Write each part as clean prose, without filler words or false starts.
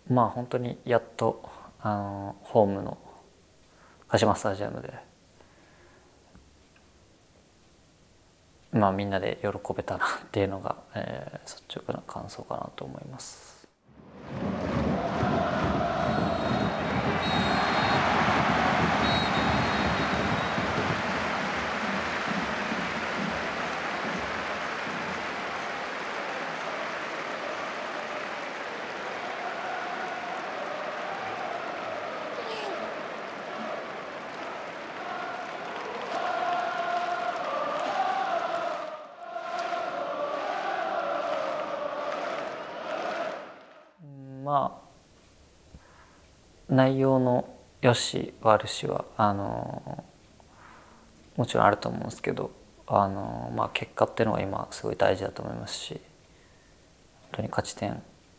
まあ本当にやっとホームの鹿島スタジアムで、まあ、みんなで喜べたなっていうのが、率直な感想かなと思います。まあ内容の良し悪しはもちろんあると思うんですけど、まあ、結果っていうのが今すごい大事だと思いますし、本当に勝ち点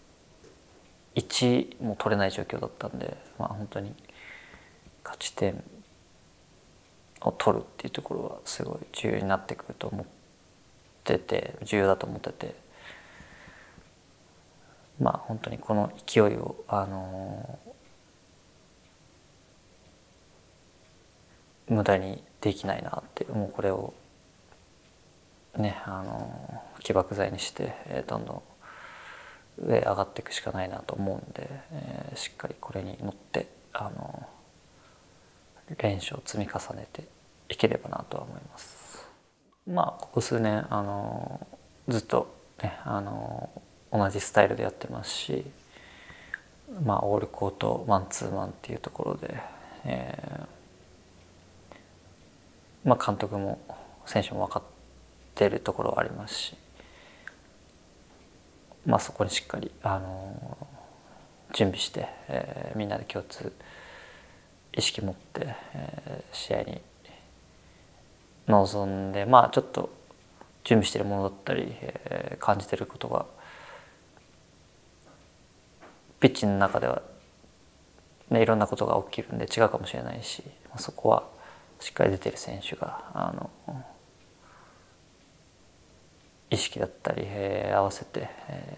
1も取れない状況だったんで、まあ、本当に勝ち点を取るっていうところはすごい重要になってくると思ってて、重要だと思ってて、まあ本当にこの勢いを無駄にできないなって、もうこれをね起爆剤にして、どんどん上上がっていくしかないなと思うんで、しっかりこれに乗って練習を積み重ねていければなとは思います。まあここ数年ずっとね同じスタイルでやってますし、まあオールコートマンツーマンっていうところで、まあ監督も選手も分かっているところはありますし、まあそこにしっかり準備して、みんなで共通意識持って、試合に臨んで、まあちょっと準備しているものだったり、感じていることがピッチの中では、ね、いろんなことが起きるんで違うかもしれないし、そこはしっかり出てる選手が意識だったり、合わせて、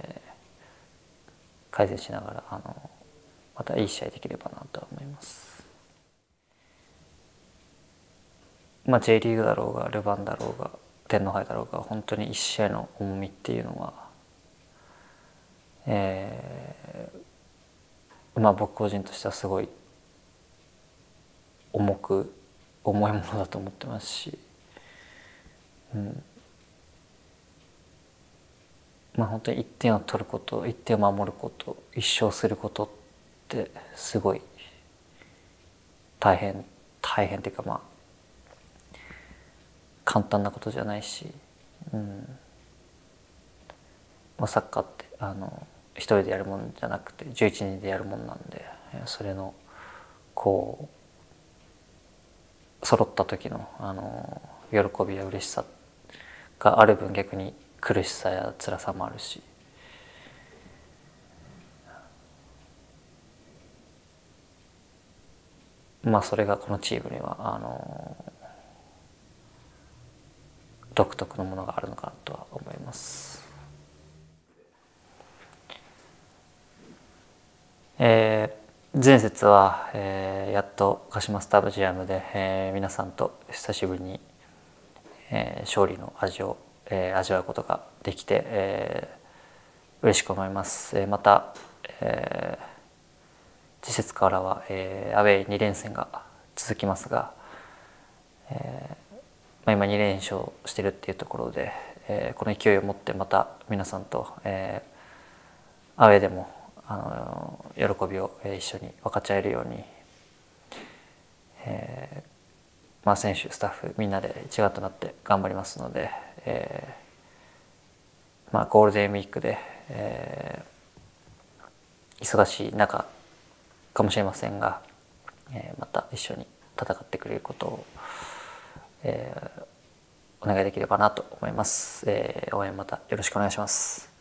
改善しながらまたいい試合できればなとは思います。まあ、J リーグだろうがルヴァンだろうが天皇杯だろうが、本当に一試合の重みっていうのは、まあ僕個人としてはすごい重いものだと思ってますし、まあ本当に1点を取ること、1点を守ること、1勝することってすごい大変っていうか、まあ簡単なことじゃないし、まあ、サッカーって一人でやるもんじゃなくて11人でやるもんなんで、それのこう揃った時の喜びや嬉しさがある分、逆に苦しさや辛さもあるし、まあそれがこのチームには独特のものがあるのかなとは思います。前節は、やっと鹿島スタジアムで、皆さんと久しぶりに、勝利の味を、味わうことができて、嬉しく思います。また、次節からは、アウェー2連戦が続きますが、まあ、今2連勝してるっていうところで、この勢いを持ってまた皆さんと、アウェーでも喜びを一緒に分かち合えるように、まあ、選手スタッフみんなで一丸となって頑張りますので、まあ、ゴールデンウィークで、忙しい中かもしれませんが、また一緒に戦ってくれることを、お願いできればなと思います。応援またよろしくお願いします。